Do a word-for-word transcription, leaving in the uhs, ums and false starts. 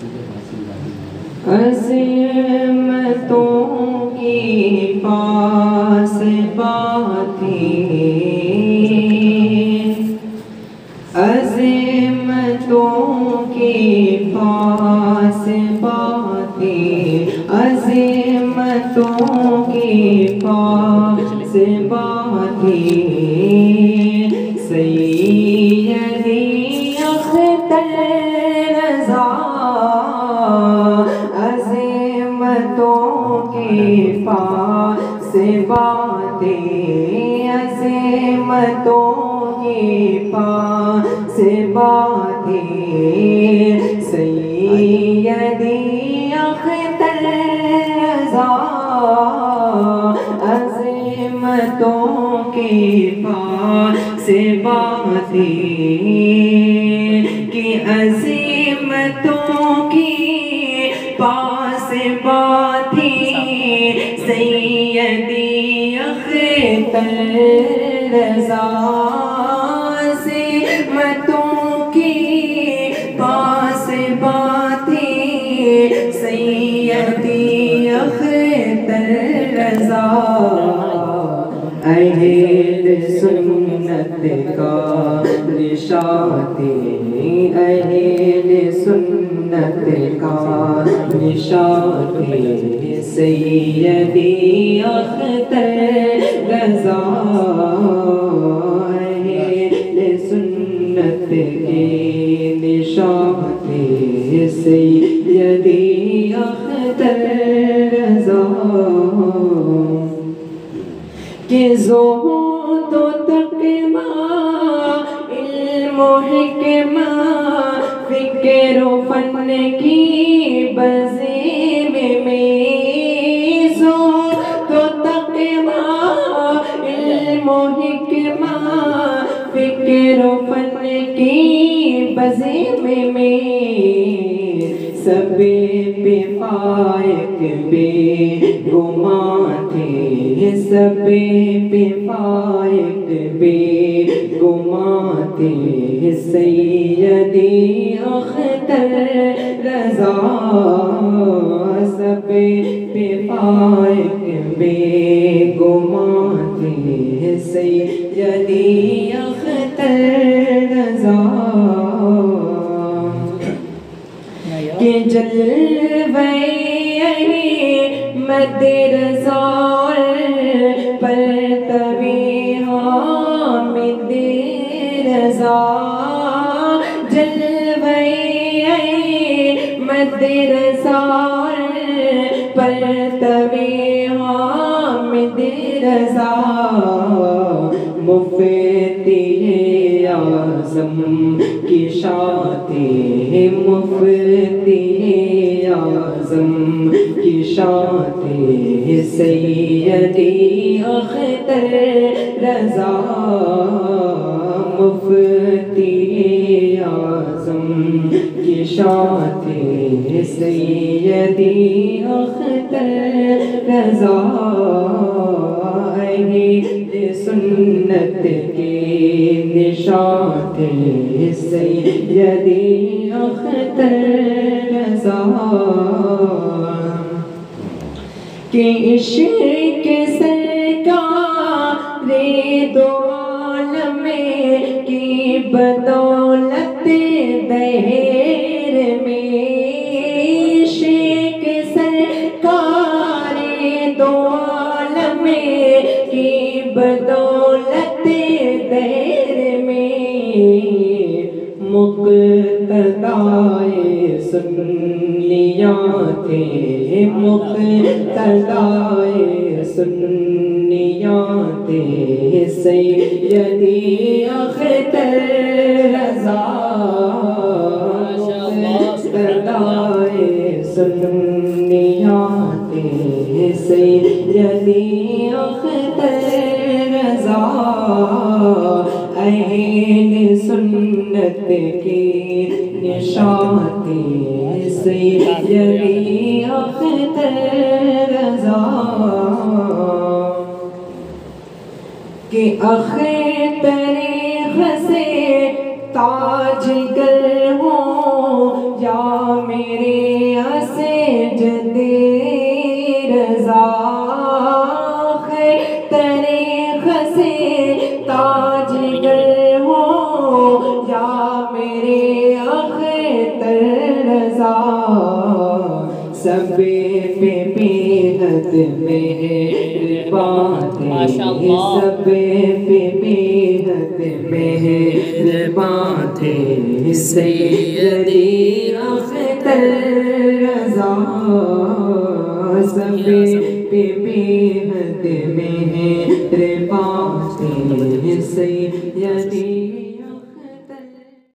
عظمتوں کی پاس باتیں، عظمتوں کی پاس باتیں، عظمتوں کی پاس باتیں، سیدی اختر رضا عظمتوں کی پاس باتیں، عظمتوں کی پاس باتیں، سیدی اختر رضا عظمتوں کی پاس باتیں، کہ عظمتوں کی پاس باتیں، سیدی اختر رضا عظمتوں کی پاس باتیں، سیدی اختر رضا اہل سنت کا نشاط، اہل سنت کا نشاط، سیدی اختر رضا اہل سنت کے نشاط، سیدی اختر رضا، کہ زہد و تقویٰ علم و حکمہ فکر و فن کی بزم میں، زہد و تقویٰ علم و حکمہ فکر و فن کی بزم میں، سب بے فائق بے گمان تھے، سب بے فائق بے گمان تھے، سیدی اختر رضا سب بے فائق بے گمان تھے، سیدی اختر رضا، کہ جلوہ احمد رضا پرتو حامد رضا، جلوہ احمد رضا پرتو حامد رضا، مفتی اعظم کی شاط، مفتی اعظم کی شاط، سیدی اختر رضا مفتی اعظم کی شاط، سیدی اختر رضا اہل سنت کے نشاط، سیدی اختر رضا، کہ عشق سرکار دو عالم کی بدولت دہر میں، عشق سرکار دو عالم کی بدولت دہر میں، مقتدائے سنیاں تھے، مقتدائے سنیاں تھے، سیدی اختر رضا مقتدائے سنیاں تھے، سیدی اختر رضا اہل سنت کی نشاط، سیدی اختر رضا، کہ اختر سے تاج گر ہوں یا میرے سجدے رضا طریق سے تاجگر ہو یا میرے اختر رضا سب پہ بےحد مہربان تھے سب پہ بےحد مہربان تھے سیدی اختر رضا سب پہ بےحد مہربان تھے سیدی